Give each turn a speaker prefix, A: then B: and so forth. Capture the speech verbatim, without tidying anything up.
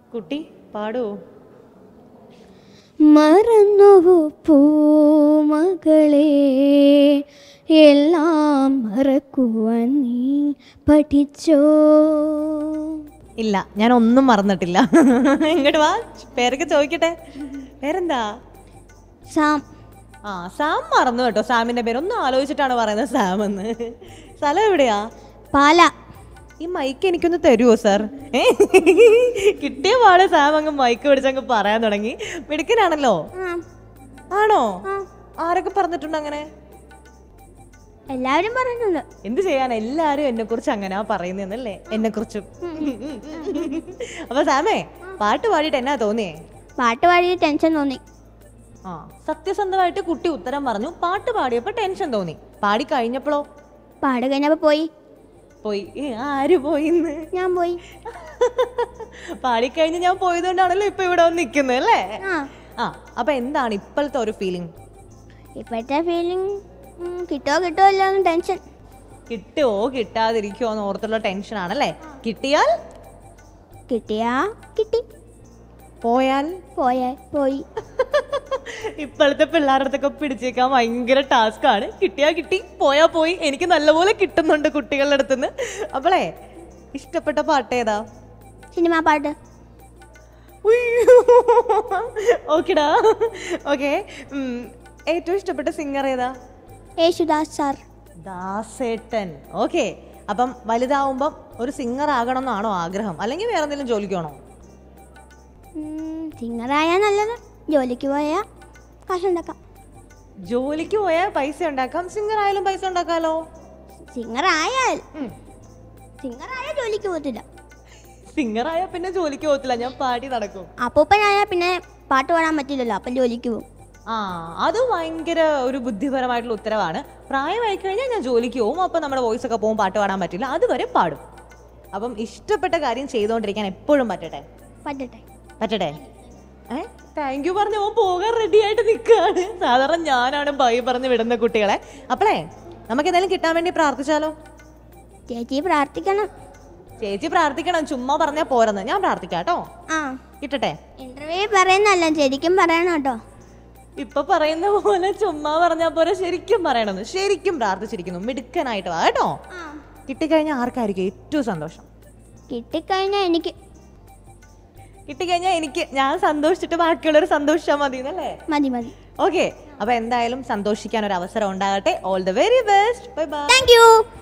A: കുട്ടി പാടൂ.
B: മറന്നുവോ പൂമകളെ എല്ലാം മറക്കുവാൻ നീ പഠിച്ചോ?
A: ഇല്ല, ഞാൻ ഒന്നും മറന്നിട്ടില്ല. ഇങ്ങോട്ട് വാ, പേരൊക്കെ ചോദിക്കട്ടെ. പേരെന്താ?
B: സാം.
A: ആ, സാം മറന്നു കേട്ടോ. സാമിന്റെ പേര് ഒന്നും ആലോചിച്ചിട്ടാണ് പറയുന്നത് സാം എന്ന്. സ്ഥലം എവിടെയാ?
B: പാല.
A: ഈ മൈക്ക് എനിക്കൊന്ന് തരുമോ സാർ? ഏ കിട്ടിയ പാടെ സാം അങ്ങ് മൈക്ക് പിടിച്ചങ്ങ് പറയാൻ തുടങ്ങി. മിടുക്കനാണല്ലോ. ആണോ? ആരൊക്കെ പറഞ്ഞിട്ടുണ്ട് അങ്ങനെ?
B: എല്ലാവരും പറഞ്ഞിട്ടുണ്ട്.
A: എന്ത് ചെയ്യാൻ, എല്ലാരും എന്നെ കുറിച്ച് അങ്ങനെയാ പറയുന്നല്ലേ, എന്നെ കുറിച്ചും. അപ്പൊ സാമേ, പാട്ട് പാടിയിട്ട് എന്നാ തോന്നിയേ?
B: പാട്ട് പാടി ടെൻഷൻ തോന്നി.
A: ആ, സത്യസന്ധമായിട്ട് കുട്ടി ഉത്തരം പറഞ്ഞു. പാട്ട് പാടിയപ്പോ ടെൻഷൻ തോന്നി. പാടി കഴിഞ്ഞപ്പോഴോ?
B: പാട് കഴിഞ്ഞപ്പോ പോയി.
A: പോയി? ആര് പോയിന്ന്?
B: ഞാൻ പോയി.
A: പാടിക്കഴിഞ്ഞ് ഞാൻ പോയതുകൊണ്ടാണല്ലോ ഇപ്പൊ ഇവിടെ വന്ന് നിക്കുന്നത് അല്ലേ? ആ, അപ്പൊ എന്താണ് ഇപ്പോഴത്തെ ഒരു ഫീലിംഗ്?
B: ഇപ്പോഴത്തെ ഫീലിംഗ് കിട്ടോ കിട്ടോ ഇല്ല ടെൻഷൻ.
A: കിട്ടുമോ കിട്ടാതിരിക്കുമോ എന്ന് ഓർത്തുള്ള ടെൻഷൻ ആണല്ലേ? കിട്ടിയാൽ
B: കിട്ടിയാ കിട്ടി,
A: പോയാൽ
B: പോയാൽ പോയി.
A: ഇപ്പോഴത്തെ പിള്ളേരുടെ അടുത്തൊക്കെ പിടിച്ചേക്കാൻ ഭയങ്കര ടാസ്ക് ആണ്. കിട്ടിയാ കിട്ടി, പോയാ പോയി. എനിക്ക് നല്ലപോലെ കിട്ടുന്നുണ്ട് കുട്ടികളുടെ അടുത്തുനിന്ന്. അപ്പോളേ, ഇഷ്ടപ്പെട്ട പാട്ട് ഏതാ?
B: സിനിമാ പാട്ട്.
A: ഓക്കെടാ, ഓക്കെ. ഏറ്റവും ഇഷ്ടപ്പെട്ട സിംഗർ ഏതാ?
B: യേശുദാസ് സാർ.
A: ദാസേട്ടൻ. ഓക്കെ. അപ്പം വലുതാവുമ്പം ഒരു സിംഗർ ആകണം എന്നാണോ ആഗ്രഹം, അല്ലെങ്കിൽ വേറെ എന്തെങ്കിലും ജോലിക്കാണോ?
B: സിംഗറായാ നല്ലത്. ജോലിക്ക് പോയാ കാശുണ്ടാക്കാം.
A: ജോലിക്ക് പോയാൽ പൈസ ഉണ്ടാക്കാം, സിംഗർ ആയാലും പൈസ ഉണ്ടാക്കാലോ.
B: സിംഗർ ആയാൽ സിംഗർ ആയാൽ ജോലിക്ക് പോകത്തില്ല.
A: സിംഗർ ആയാൽ പിന്നെ ജോലിക്ക് പോകത്തില്ല, ഞാൻ പാടി നടക്കും.
B: അപ്പൂപ്പനായാൽ പിന്നെ പാട്ട് പാടാൻ പറ്റില്ലല്ലോ, അപ്പം ജോലിക്ക് പോകും.
A: ആ, അത് ഭയങ്കര ഒരു ബുദ്ധിപരമായിട്ടുള്ള ഉത്തരവാണ്. പ്രായമായി കഴിഞ്ഞാൽ ഞാൻ ജോലിക്ക് പോകും, അപ്പം നമ്മുടെ വോയിസ് ഒക്കെ പോകും, പാട്ട് പാടാൻ പറ്റില്ല, അതുവരെ പാടും. അപ്പം ഇഷ്ടപ്പെട്ട കാര്യം ചെയ്തുകൊണ്ടിരിക്കാൻ എപ്പോഴും പറ്റട്ടെ.
B: പറ്റട്ടെ
A: പറ്റട്ടെ. ഏ താങ്ക് യു പറഞ്ഞ ഓൻ പോകാൻ റെഡി ആയിട്ട് നിൽക്കുകയാണ്. സാധാരണ ഞാനാണ് ബൈ പറഞ്ഞ് വിടുന്ന കുട്ടികളെ. അപ്പോളേ, നമുക്ക് എന്തെങ്കിലും കിട്ടാൻ വേണ്ടി പ്രാർത്ഥിച്ചാലോ?
B: ചേച്ചി പ്രാർത്ഥിക്കണം.
A: ചേച്ചി പ്രാർത്ഥിക്കണം, ചുമ്മാ പറഞ്ഞാൽ പോരെന്ന്. ഞാൻ പ്രാർത്ഥിക്കാം കേട്ടോ.
B: ആ,
A: കിട്ടട്ടെ.
B: ഇന്റർവ്യൂ പറയുന്നല്ല, ശരിക്കും പറയണം കേട്ടോ.
A: ഇപ്പൊ പറയുന്ന പോലെ ചുമ്മാ പറഞ്ഞാൽ പോരെ, ശരിക്കും പറയണമെന്ന്. ശരിക്കും പ്രാർത്ഥിച്ചിരിക്കുന്നു. മിടുക്കനായിട്ട് വാ കേട്ടോ. കിട്ടിക്കഴിഞ്ഞാൽ ആർക്കായിരിക്കും ഏറ്റവും സന്തോഷം?
B: കിട്ടിക്കഴിഞ്ഞാൽ എനിക്ക്.
A: കിട്ടിക്കഴിഞ്ഞാൽ എനിക്ക്. ഞാൻ സന്തോഷിച്ചിട്ട് ബാക്കിയുള്ളവർ സന്തോഷിച്ചാൽ മതി എന്നല്ലേ?
B: മതി മതി.
A: ഓക്കെ. അപ്പൊ എന്തായാലും സന്തോഷിക്കാൻ ഒരു അവസരം ഉണ്ടാകട്ടെ. All the very best. Bye bye.
B: Thank U.